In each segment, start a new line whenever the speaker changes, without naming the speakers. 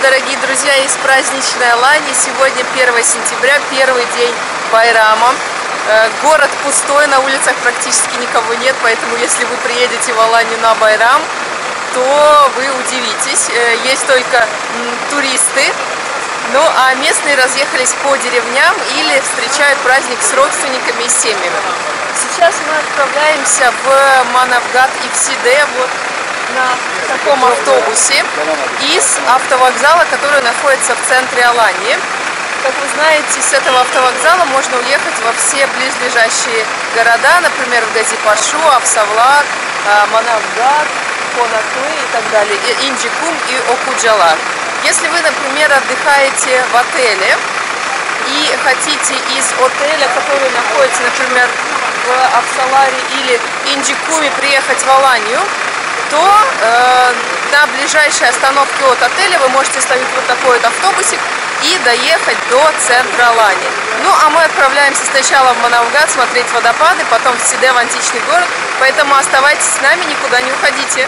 дорогие друзья, из праздничной Алании. Сегодня 1 сентября, первый день Байрама. Город пустой, на улицах практически никого нет, поэтому если вы приедете в Аланию на Байрам, то вы удивитесь. Есть только туристы, ну а местные разъехались по деревням или встречают праздник с родственниками и семьями. Сейчас мы отправляемся в Манавгат и в Сиде, вот на таком автобусе из автовокзала, который находится в центре Алании. Как вы знаете, с этого автовокзала можно уехать во все близлежащие города, например, в Газипашу, Афсавлак, Манавгат, Конакры и так далее, Инджикум и Окуджалар. Если вы, например, отдыхаете в отеле и хотите из отеля, который находится, например, в Афсаларе или Инджикуме, приехать в Аланию, то на ближайшей остановке от отеля вы можете словить вот такой вот автобусик и доехать до центра Алании. Ну, а мы отправляемся сначала в Манавгат смотреть водопады, потом в Сиде, в античный город, поэтому оставайтесь с нами, никуда не уходите.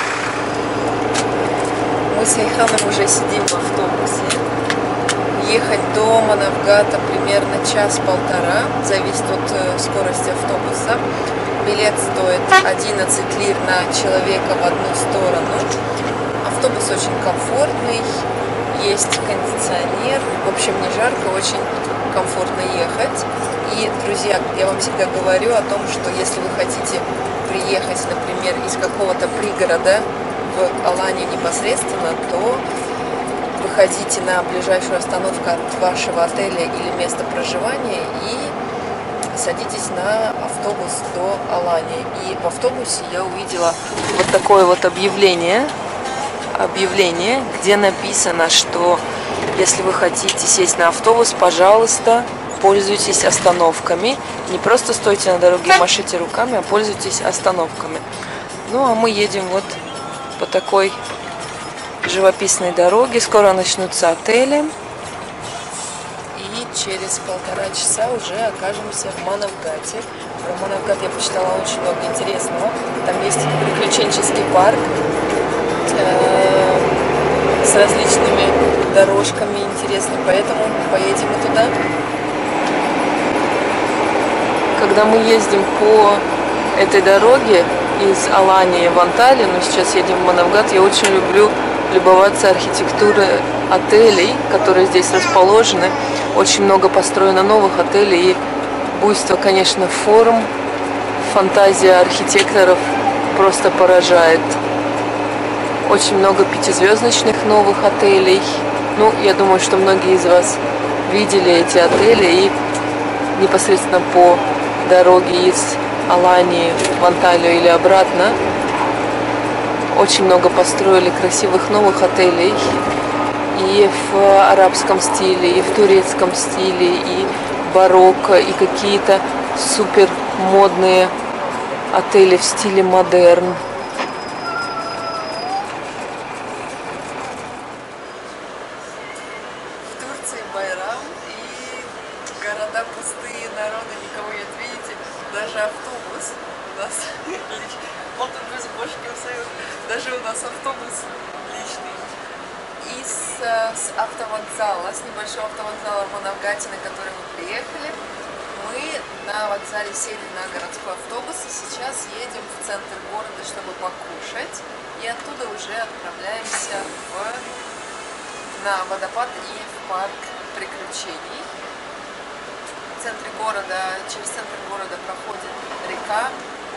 Мы с Айханом уже сидим в автобусе. Ехать до Манавгата примерно час-полтора, зависит от скорости автобуса. Билет стоит 11 лир на человека в одну сторону. Автобус очень комфортный, есть кондиционер. В общем, не жарко, очень комфортно ехать. И, друзья, я вам всегда говорю о том, что если вы хотите приехать, например, из какого-то пригорода в Аланию непосредственно, то выходите на ближайшую остановку от вашего отеля или места проживания и садитесь на автобус до Алании. И в автобусе я увидела вот такое вот объявление, где написано, что если вы хотите сесть на автобус, пожалуйста, пользуйтесь остановками. Не просто стойте на дороге и машите руками, а пользуйтесь остановками. Ну, а мы едем вот по такой живописной дороге. Скоро начнутся отели. И через полтора часа уже окажемся в Манавгате. Про Манавгат я почитала очень много интересного. Там есть приключенческий парк с различными дорожками интересными, поэтому поедем и туда. Когда мы ездим по этой дороге из Алании в Анталию, но сейчас едем в Манавгат, я очень люблю любоваться архитектурой отелей, которые здесь расположены. Очень много построено новых отелей, и буйство, конечно, форм, фантазия архитекторов просто поражает. Очень много пятизвездочных новых отелей. Ну, я думаю, что многие из вас видели эти отели, и непосредственно по дороге из Алании в Анталию или обратно очень много построили красивых новых отелей и в арабском стиле, и в турецком стиле, и барокко, и какие-то супер модные отели в стиле модерн. В Турции Байрам, и города пустые, народа никого нет, видите, даже автобус у нас даже у нас автобус личный. С автовокзала, с небольшого автовокзала в Манавгате, на который мы приехали, мы на вокзале сели на городской автобус и сейчас едем в центр города, чтобы покушать, и оттуда уже отправляемся на водопад и в парк приключений. В центре города, через центр города проходит река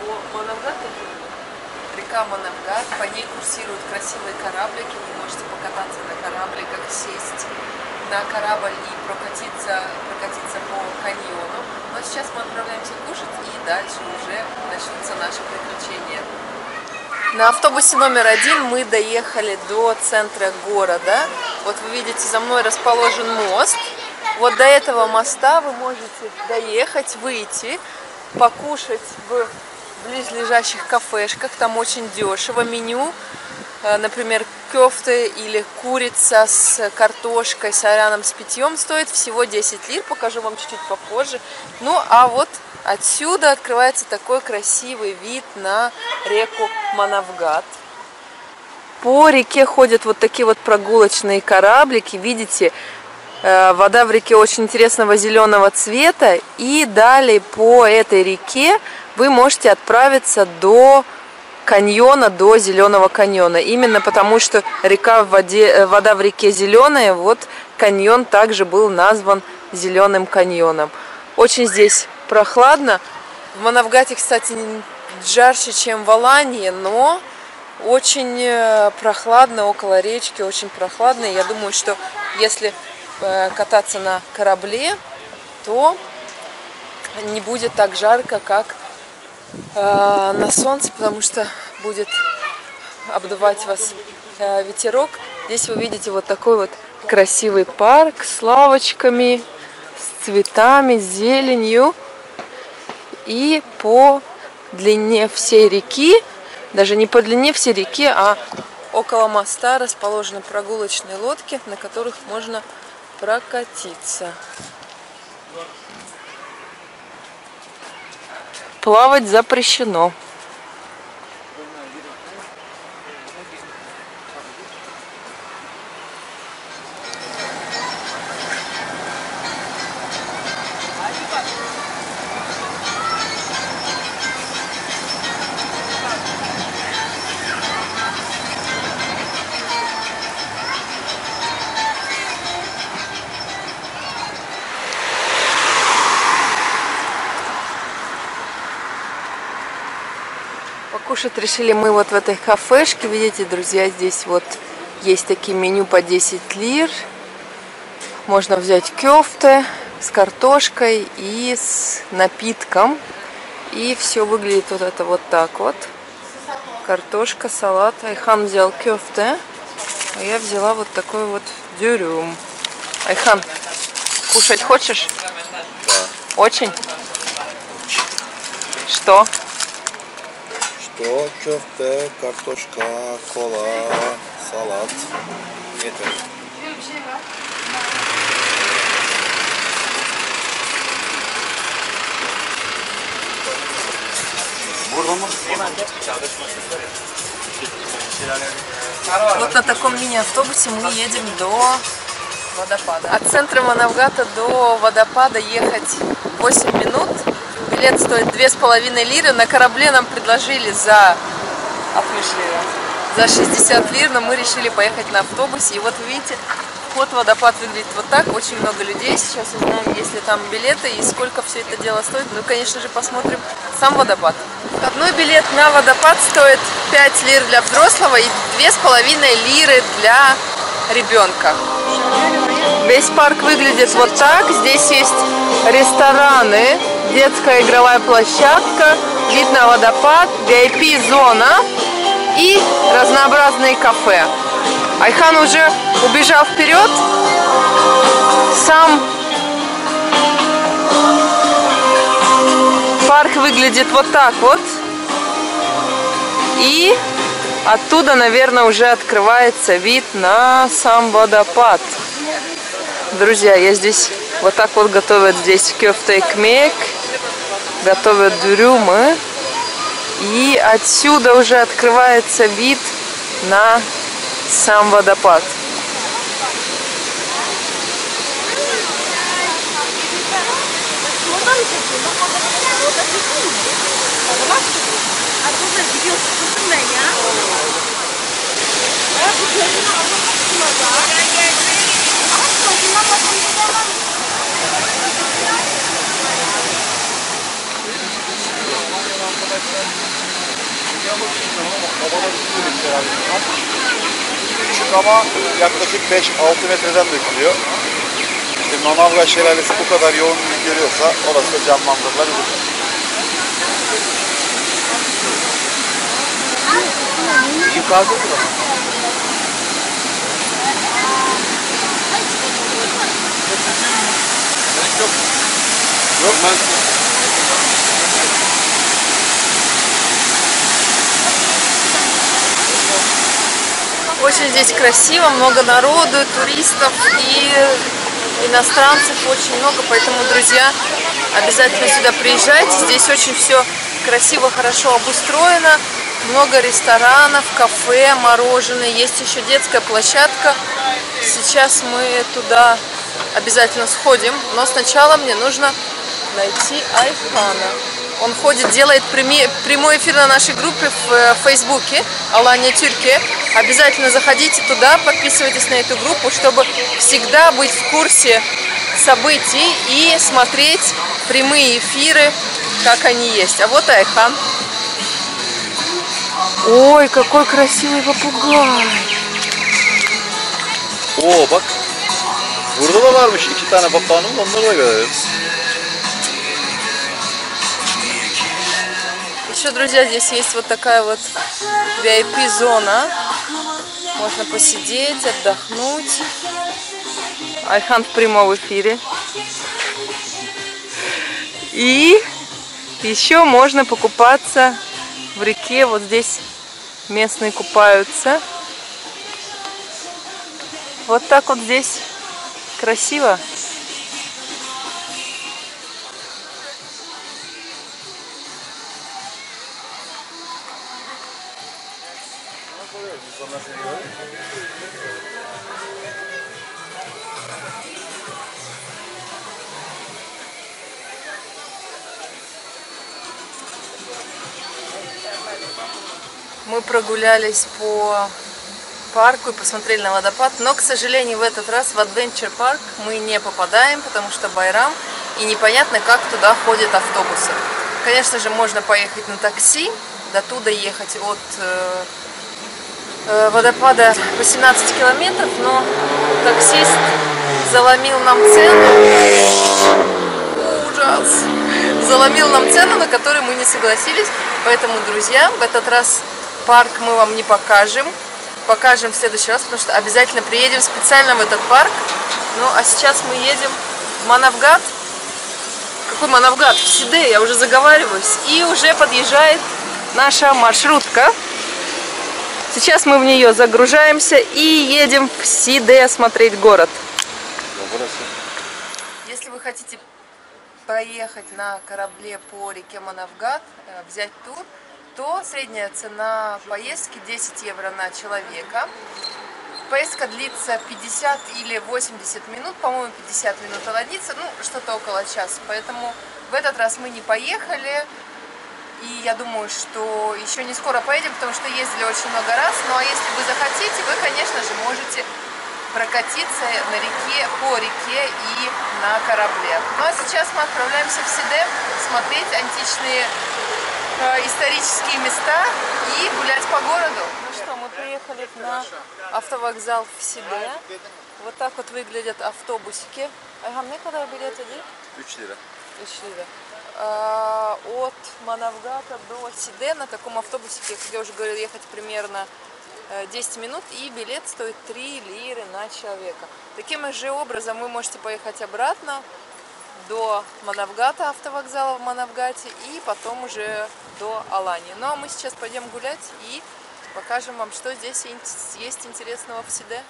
река Манавгат, по ней курсируют красивые кораблики, вы можете покататься на корабликах, сесть на корабль и прокатиться по каньону. Но сейчас мы отправляемся кушать, и дальше уже начнутся наши приключения. На автобусе номер 1 мы доехали до центра города. Вот вы видите, за мной расположен мост. Вот до этого моста вы можете доехать, выйти, покушать в близлежащих кафешках, там очень дешево. Меню, например, кёфте или курица с картошкой, с айраном, с питьем стоит всего 10 лир, покажу вам чуть-чуть попозже. Ну а вот отсюда открывается такой красивый вид на реку Манавгат. По реке ходят вот такие вот прогулочные кораблики. Видите, вода в реке очень интересного зеленого цвета. И далее по этой реке вы можете отправиться до каньона, до Зеленого каньона. Именно потому, что вода в реке зеленая, вот каньон также был назван Зеленым каньоном. Очень здесь прохладно. В Манавгате, кстати, жарче, чем в Алании, но очень прохладно около речки, очень прохладно. Я думаю, что если кататься на корабле, то не будет так жарко, как на солнце, потому что будет обдувать вас ветерок. Здесь вы видите вот такой вот красивый парк с лавочками, с цветами, с зеленью. И по длине всей реки, даже не по длине всей реки, а около моста расположены прогулочные лодки, на которых можно прокатиться. Плавать запрещено. Покушать решили мы вот в этой кафешке. Видите, друзья, здесь вот есть такие меню по 10 лир. Можно взять кёфте с картошкой и с напитком. И все выглядит вот это вот так вот. Картошка, салат. Айхан взял кёфте, а я взяла вот такой вот дюрюм. Айхан, кушать хочешь?
Да.
Очень? Что?
Köfte, картошка, кола, салат. Это.
Вот на таком мини-автобусе мы едем до водопада. От центра Манавгата до водопада ехать 8 минут. Билет стоит 2,5 лиры. На корабле нам предложили за 60 лир, но мы решили поехать на автобусе. И вот вы видите, вход в водопад выглядит вот так. Очень много людей. Сейчас узнаем, есть ли там билеты и сколько все это дело стоит. Ну, конечно же, посмотрим сам водопад. Одной билет на водопад стоит 5 лир для взрослого и 2,5 лиры для ребенка. Весь парк выглядит вот так. Здесь есть рестораны, детская игровая площадка, вид на водопад, VIP-зона и разнообразные кафе. Айхан уже убежал вперед. Сам парк выглядит вот так вот. И оттуда, наверное, уже открывается вид на сам водопад. Друзья, я здесь вот так вот готовят здесь кёфте экмек, готовят дюрюмы. И отсюда уже открывается вид на сам водопад.
Küçük ama yaklaşık 5-6 metreden dökülüyor. İşte Manavgat Şelalesi bu kadar yoğun görüyorsa orası da canlandırılabilir. Yukarıda mı? Yok. Yok ben.
Очень здесь красиво, много народу, туристов и иностранцев очень много, поэтому, друзья, обязательно сюда приезжайте. Здесь очень все красиво, хорошо обустроено. Много ресторанов, кафе, мороженое. Есть еще детская площадка. Сейчас мы туда обязательно сходим. Но сначала мне нужно найти Айхана. Он ходит, делает прямой эфир на нашей группе в Фейсбуке Алания Тюркия. Обязательно заходите туда, подписывайтесь на эту группу, чтобы всегда быть в курсе событий и смотреть прямые эфиры, как они есть. А вот Айхан. Ой, какой красивый попугай.
Oo bak. Burada da varmış 2 tane papağanım, onları da görelim.
Еще, друзья, здесь есть вот такая вот VIP-зона. Можно посидеть, отдохнуть. Айхан в прямом эфире. И еще можно покупаться в реке. Вот здесь местные купаются. Вот так вот здесь красиво. Мы прогулялись по парку и посмотрели на водопад, но, к сожалению, в этот раз в Adventure Park мы не попадаем, потому что байрам, и непонятно, как туда ходят автобусы. Конечно же, можно поехать на такси, до туда ехать от водопада 18 километров, но таксист заломил нам цену. Ужас! Заломил нам цену, на которую мы не согласились. Поэтому, друзья, в этот раз парк мы вам не покажем. Покажем в следующий раз, потому что обязательно приедем специально в этот парк. Ну, а сейчас мы едем в Манавгат. Какой Манавгат? В Сиде, я уже заговариваюсь. И уже подъезжает наша маршрутка. Сейчас мы в нее загружаемся и едем в Сиде смотреть город. Если вы хотите проехать на корабле по реке Манавгат, взять тур, то средняя цена поездки 10 евро на человека. Поездка длится 50 или 80 минут, по-моему 50 минут длится, ну что-то около часа. Поэтому в этот раз мы не поехали. И я думаю, что еще не скоро поедем, потому что ездили очень много раз. Ну а если вы захотите, вы, конечно же, можете прокатиться по реке и на корабле. Ну а сейчас мы отправляемся в Сиде смотреть античные исторические места и гулять по городу. Ну что, мы приехали на автовокзал в Сиде. Вот так вот выглядят автобусики. Айхан, ne kadar bilet ödeyim?
3 lira.
3 лира. От Манавгата до Сиде на таком автобусике, как я уже говорила, ехать примерно 10 минут, и билет стоит 3 лиры на человека. Таким же образом вы можете поехать обратно до Манавгата, автовокзала в Манавгате, и потом уже до Алании. Ну а мы сейчас пойдем гулять и покажем вам, что здесь есть интересного в Сиде.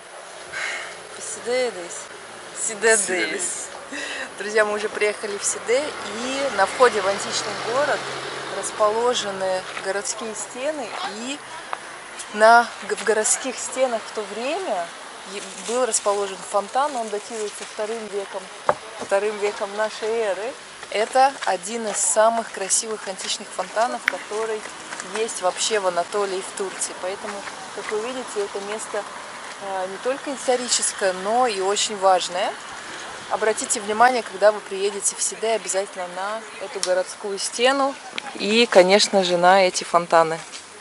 Сиде. Друзья, мы уже приехали в Сиде, и на входе в античный город расположены городские стены, и в городских стенах в то время был расположен фонтан, он датируется вторым веком нашей эры. Это один из самых красивых античных фонтанов, который есть вообще в Анатолии и в Турции. Поэтому, как вы видите, это место не только историческое, но и очень важное. Обратите внимание, когда вы приедете в Сиде, обязательно на эту городскую стену и, конечно же, на эти фонтаны.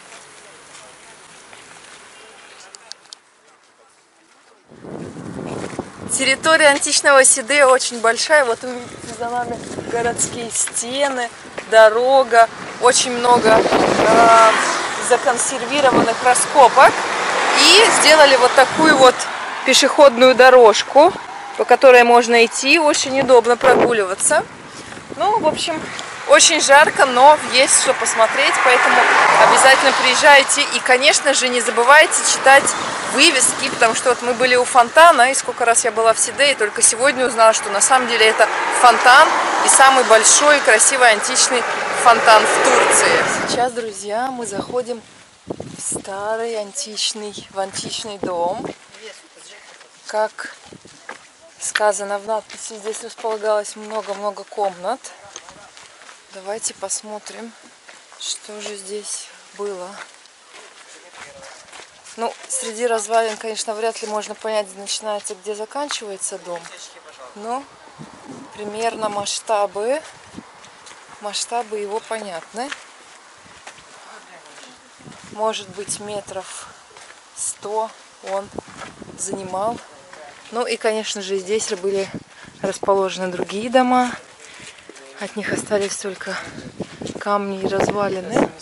Территория античного Сиде очень большая. Вот вы видите за нами городские стены, дорога, очень много законсервированных раскопок. И сделали вот такую вот пешеходную дорожку, по которой можно идти, очень удобно прогуливаться. Ну, в общем, очень жарко, но есть что посмотреть, поэтому обязательно приезжайте. И, конечно же, не забывайте читать вывески, потому что вот мы были у фонтана, и сколько раз я была в Сиде, и только сегодня узнала, что на самом деле это фонтан и самый большой и красивый античный фонтан в Турции. Сейчас, друзья, мы заходим в старый античный дом. Как сказано в надписи, здесь располагалось много-много комнат. Давайте посмотрим, что же здесь было. Ну, среди развалин, конечно, вряд ли можно понять, где начинается, где заканчивается дом. Но примерно масштабы его понятны. Может быть, метров 100 он занимал. Ну и, конечно же, здесь были расположены другие дома. От них остались только камни и развалины.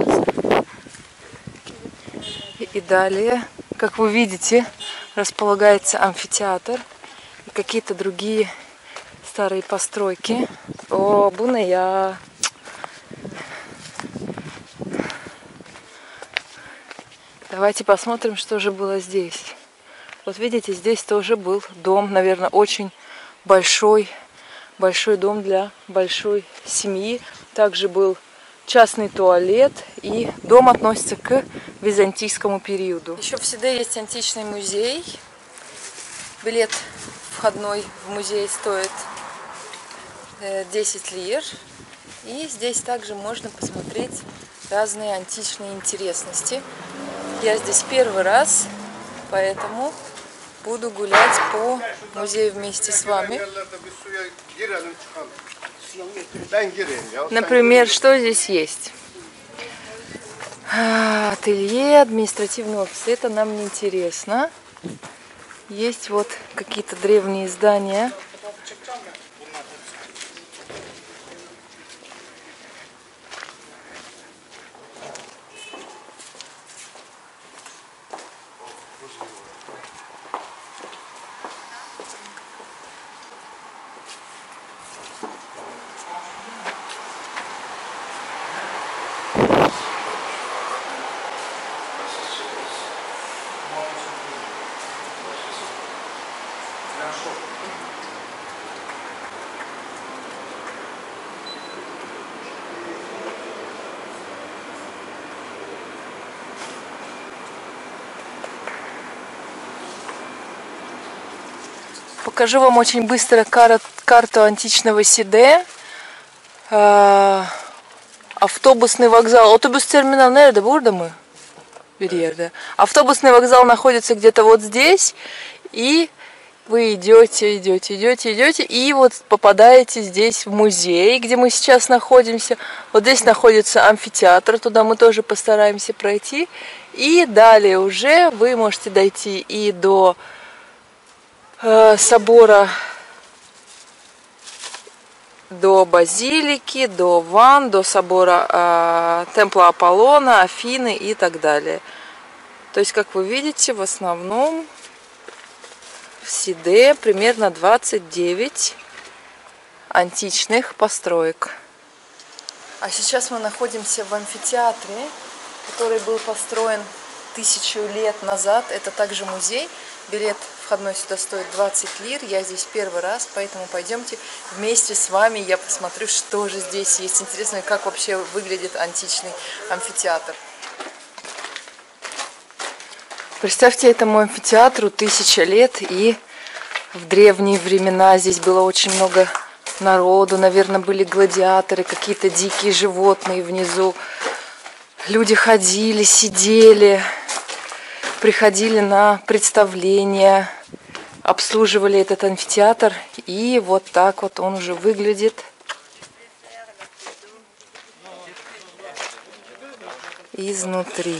И далее, как вы видите, располагается амфитеатр и какие-то другие старые постройки. О, Буная! Давайте посмотрим, что же было здесь. Вот видите, здесь тоже был дом, наверное, очень большой дом для большой семьи. Также был частный туалет, и дом относится к византийскому периоду. Еще в Сиде есть античный музей. Билет входной в музей стоит 10 лир. И здесь также можно посмотреть разные античные интересности. Я здесь первый раз, поэтому буду гулять по музею вместе с вами. Например, что здесь есть? Ателье, административный офис. Это нам не интересно. Есть вот какие-то древние здания. Покажу вам очень быстро карту античного Сиде. Автобусный вокзал. Автобус-терминал, наверное, burada mı? Bir yerde. Автобусный вокзал находится где-то вот здесь. И вы идете, и вот попадаете здесь в музей, где мы сейчас находимся. Вот здесь находится амфитеатр, туда мы тоже постараемся пройти. И далее уже вы можете дойти и до собора, до базилики, до ванн, до собора Темпла Аполлона, Афины и так далее. То есть, как вы видите, в основном в Сиде примерно 29 античных построек. А сейчас мы находимся в амфитеатре, который был построен 1000 лет назад. Это также музей. Билет входной сюда стоит 20 лир. Я здесь первый раз, поэтому пойдемте вместе с вами. Я посмотрю, что же здесь есть интересно и как вообще выглядит античный амфитеатр. Представьте, этому амфитеатру 1000 лет, и в древние времена здесь было очень много народу. Наверное, были гладиаторы, какие-то дикие животные внизу. Люди ходили, сидели, приходили на представления, обслуживали этот амфитеатр, и вот так вот он уже выглядит изнутри.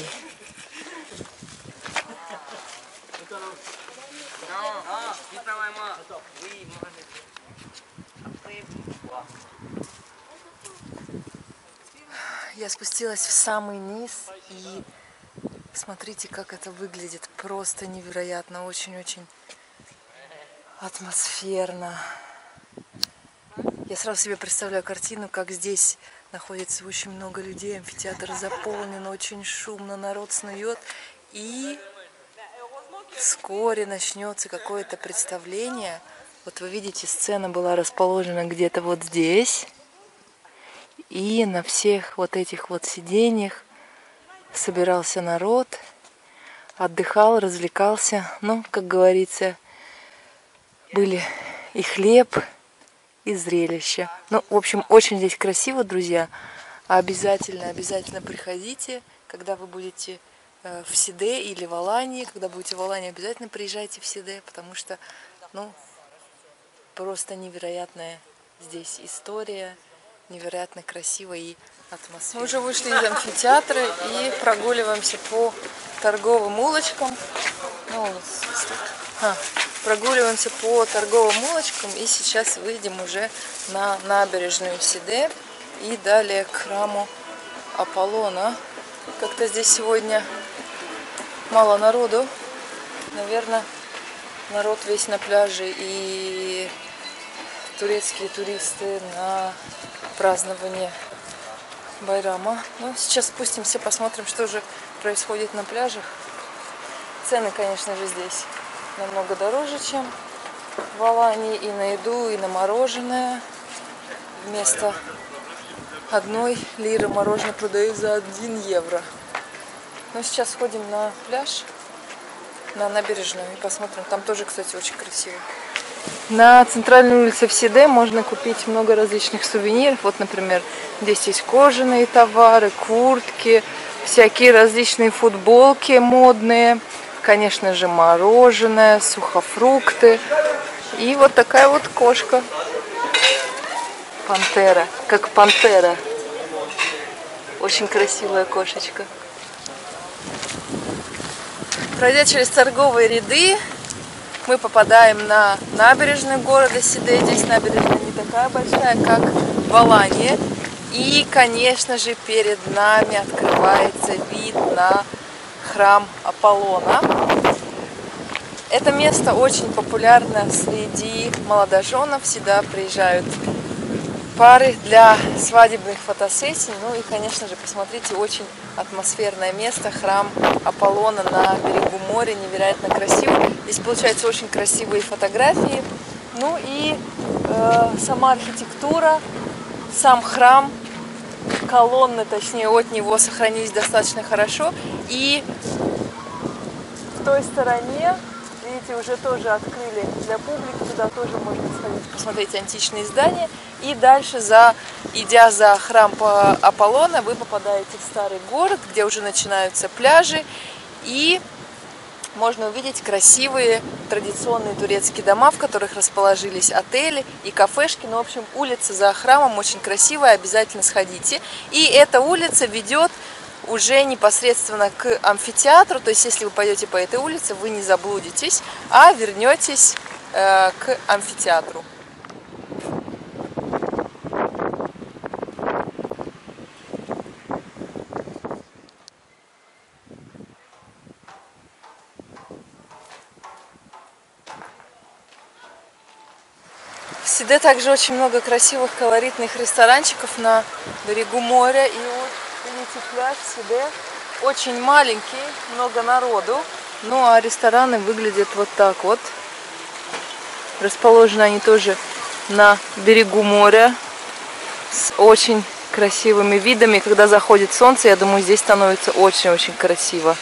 Я спустилась в самый низ, и смотрите, как это выглядит. Просто невероятно, очень-очень атмосферно. Я сразу себе представляю картину, как здесь находится очень много людей, амфитеатр заполнен, очень шумно, народ снует, и вскоре начнется какое-то представление. Вот вы видите, сцена была расположена где-то вот здесь. И на всех вот этих вот сиденьях собирался народ, отдыхал, развлекался. Ну, как говорится, были и хлеб, и зрелище. Ну, в общем, очень здесь красиво, друзья. Обязательно приходите, когда вы будете в Сиде или в Алании. Когда будете в Алании, обязательно приезжайте в Сиде, потому что, ну, просто невероятная здесь история, невероятно красиво и атмосфера. Мы уже вышли из амфитеатра и прогуливаемся по торговым улочкам. Прогуливаемся по торговым улочкам и сейчас выйдем уже на набережную Сиде и далее к храму Аполлона. Как-то здесь сегодня мало народу. Наверное, народ весь на пляже и турецкие туристы на празднование Байрама. Ну, сейчас спустимся, посмотрим, что же происходит на пляжах. Цены, конечно же, здесь намного дороже, чем в Алании, и на еду, и на мороженое. Вместо 1 лиры мороженое продают за 1 евро. Но сейчас сходим на пляж, на набережную и посмотрим. Там тоже, кстати, очень красиво. На центральной улице в Сиде можно купить много различных сувениров. Вот, например, здесь есть кожаные товары, куртки, всякие различные футболки модные. Конечно же, мороженое, сухофрукты. И вот такая вот кошка. Пантера. Как пантера. Очень красивая кошечка. Пройдя через торговые ряды, мы попадаем на набережную города Сиде. Здесь набережная не такая большая, как в Алании. И, конечно же, перед нами открывается вид на храм Аполлона. Это место очень популярно среди молодоженов. Сюда приезжают пары для свадебных фотосессий. Ну и, конечно же, посмотрите, очень атмосферное место. Храм Аполлона на берегу моря, невероятно красиво. Здесь получаются очень красивые фотографии. Ну и сама архитектура, сам храм, колонны, точнее, от него сохранились достаточно хорошо. И в той стороне, видите, уже тоже открыли для публики, туда тоже можно сходить, посмотреть античные здания. И дальше, идя за храм Аполлона, вы попадаете в старый город, где уже начинаются пляжи. И можно увидеть красивые традиционные турецкие дома, в которых расположились отели и кафешки. Ну, в общем, улица за храмом очень красивая, обязательно сходите. И эта улица ведет уже непосредственно к амфитеатру. То есть, если вы пойдете по этой улице, вы не заблудитесь, а вернетесь к амфитеатру. В Сиде также очень много красивых, колоритных ресторанчиков на берегу моря. И вот, видите, пляж Сиде очень маленький, много народу. Ну, а рестораны выглядят вот так вот. Расположены они тоже на берегу моря с очень красивыми видами. Когда заходит солнце, я думаю, здесь становится очень-очень красиво.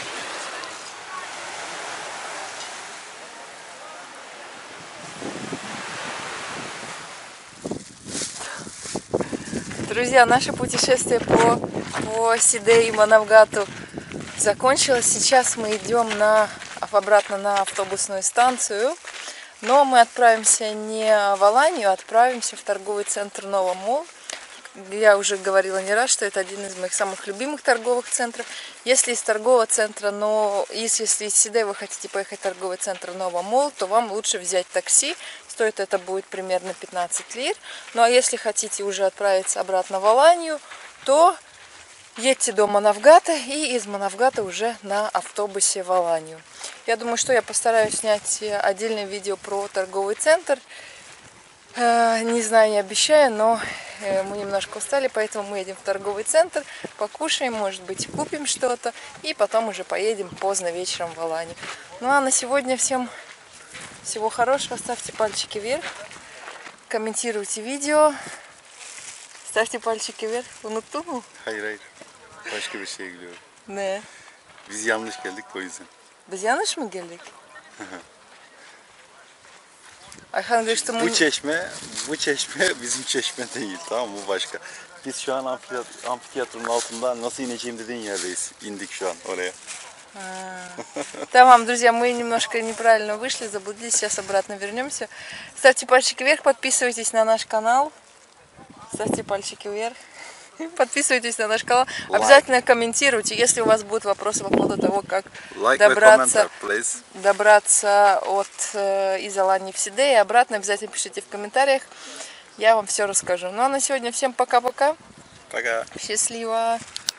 Друзья, наше путешествие по Сиде и Манавгату закончилось. Сейчас мы идем обратно на автобусную станцию. Но мы отправимся не в Аланию, а отправимся в торговый центр Нова Молл. Я уже говорила не раз, что это один из моих самых любимых торговых центров. Если из торгового центра, если из Сиде вы хотите поехать в торговый центр Нова Молл, то вам лучше взять такси. Стоит это будет примерно 15 лир. Ну а если хотите уже отправиться обратно в Аланию, то едьте до Манавгата и из Манавгата уже на автобусе в Аланию. Я думаю, что я постараюсь снять отдельное видео про торговый центр. Не знаю, не обещаю, но мы немножко устали, поэтому мы едем в торговый центр, покушаем, может быть, купим что-то, и потом уже поедем поздно вечером в Аланию. Ну а на сегодня всем всего хорошего, ставьте пальчики вверх, комментируйте видео, Ставьте пальчики вверх. Unuttun mu?
Hayır hayır. Başka bir şeye gülüyorum.
Ne?
Biz yanlış geldik o yüzden.
Biz yanlış mı geldik? Ayhan говорит, что
Bu çeşme bizim çeşme değil, tamam mı? Bu başka. Biz şu an amfiteyatronun altında nasıl ineceğim dediğin yerdeyiz. İndik şu an oraya.
Tamam, друзья, мы немножко неправильно вышли, заблудились, сейчас обратно вернемся. Ставьте пальчики вверх, подписывайтесь на наш канал. Ставьте пальчики вверх. Подписывайтесь на наш канал. Обязательно комментируйте, если у вас будут вопросы по поводу того, как добраться от из Алании в Сиде и обратно. Обязательно пишите в комментариях. Я вам все расскажу. Ну а на сегодня всем пока-пока.
Пока.
Счастливо.